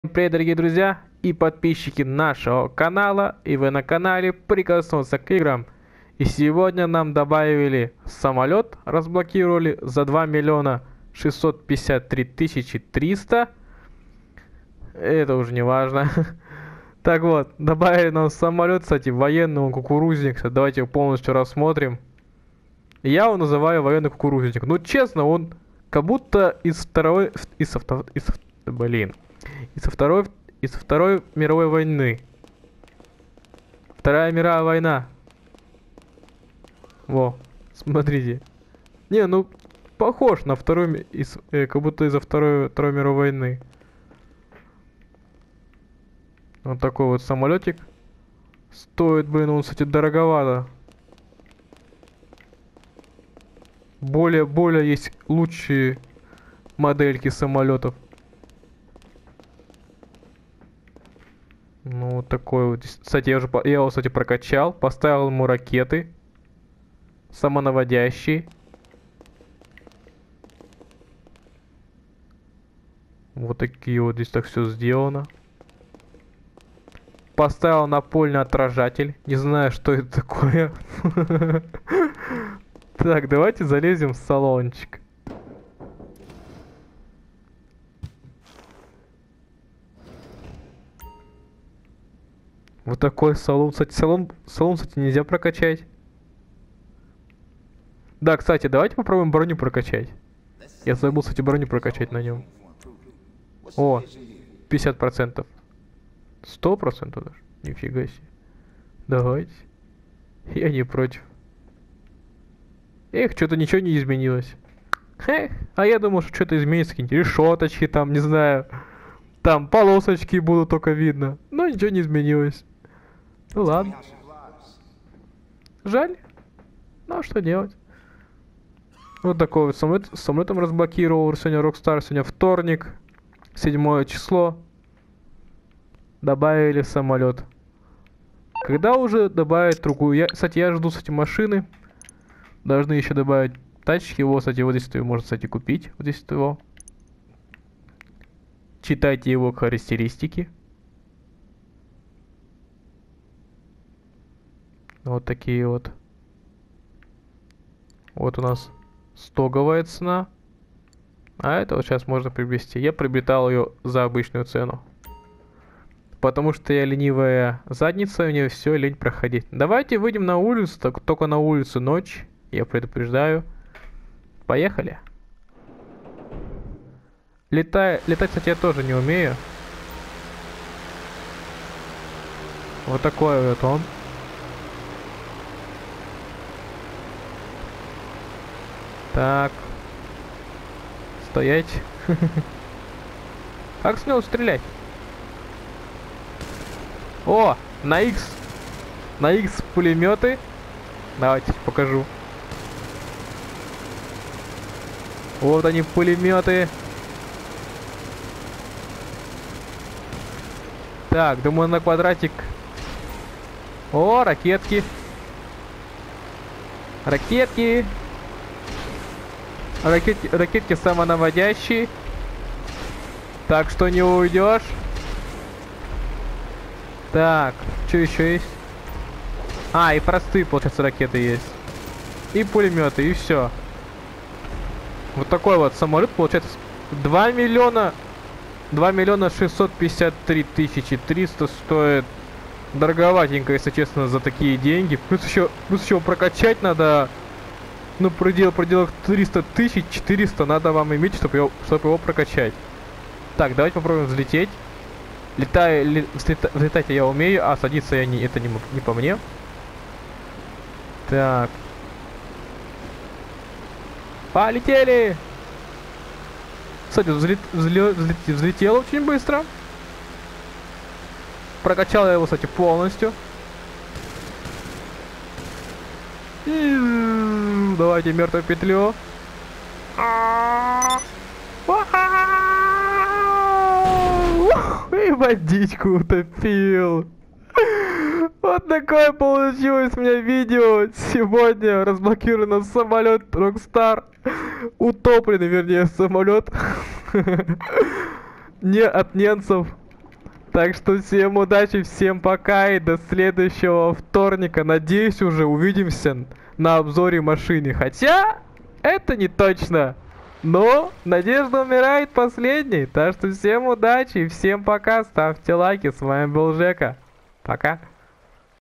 Привет, дорогие друзья и подписчики нашего канала, и вы на канале Прикоснулся к играм. И сегодня нам добавили самолет, разблокировали за 2 миллиона 653 тысячи 300. Это уже не важно. Так вот, добавили нам самолет, кстати, военный, он кукурузник. Давайте его полностью рассмотрим. Я его называю военный кукурузник. Ну, честно, он как будто из второй... Блин. Из Второй мировой войны. Вторая мировая война. Во, смотрите. Не, ну, похож на как будто из-за Второй мировой войны. Вот такой вот самолетик. Стоит, блин, он, кстати, дороговато. Более есть лучшие модельки самолетов. Ну, вот такой вот. Кстати, я его, кстати, прокачал. Поставил ему ракеты. Самонаводящие. Вот такие вот здесь так все сделано. Поставил напольный отражатель. Не знаю, что это такое. Так, давайте залезем в салончик. Вот такой салон. Кстати, салон, кстати, нельзя прокачать. Да, кстати, давайте попробуем броню прокачать. Я забыл, кстати, броню прокачать на нем. О, 50%. 100% даже. Нифига себе. Давайте. Я не против. Эх, что-то ничего не изменилось. Эх, а я думал, что что-то изменится. Какие-нибудь решеточки там, не знаю. Там полосочки будут только видно. Но ничего не изменилось. Ну ладно. Жаль. Ну а что делать? Вот такой вот самолет. С самолетом разблокировал. Сегодня Rockstar. Сегодня вторник. 7 число. Добавили самолет. Когда уже добавить другую? Кстати, я жду, кстати, машины. Должны еще добавить тачки. Вот, кстати, вот здесь его можно, кстати, купить. Вот здесь его. Читайте его характеристики. Вот такие вот. Вот у нас стоговая цена. А это вот сейчас можно приобрести. Я приобретал ее за обычную цену. Потому что я ленивая задница, мне все лень проходить. Давайте выйдем на улицу, только на улицу ночь. Я предупреждаю. Поехали. Летать, кстати, я тоже не умею. Вот такой вот он. Так. Стоять. Как с него стрелять? О, на X. На X пулеметы. Давайте покажу. Вот они, пулеметы. Так, думаю, на квадратик. О, ракетки. Ракетки. Ракетки самонаводящие. Так что не уйдешь. Так, что еще есть? А, и простые, получается, ракеты есть. И пулеметы, и все. Вот такой вот самолет, получается, 2 миллиона 653 тысячи 300 стоит. Дороговатенько, если честно, за такие деньги. Плюс еще прокачать надо. Ну, пределах 300 тысяч, 400 надо вам иметь, чтобы его прокачать. Так, давайте попробуем взлететь. Взлетать я умею, а садиться я это не по мне. Так. Полетели! Кстати, взлетел очень быстро. Прокачал я его, кстати, полностью. Давайте мертвую петлю. И водичку утопил. Вот такое получилось у меня видео. Сегодня разблокирован самолет Rockstar. Утопленный, вернее, самолет. Не от немцев. Так что всем удачи, всем пока и до следующего вторника. Надеюсь, уже увидимся на обзоре машины. Хотя, это не точно. Но надежда умирает последней. Так что всем удачи и всем пока. Ставьте лайки. С вами был Жека. Пока.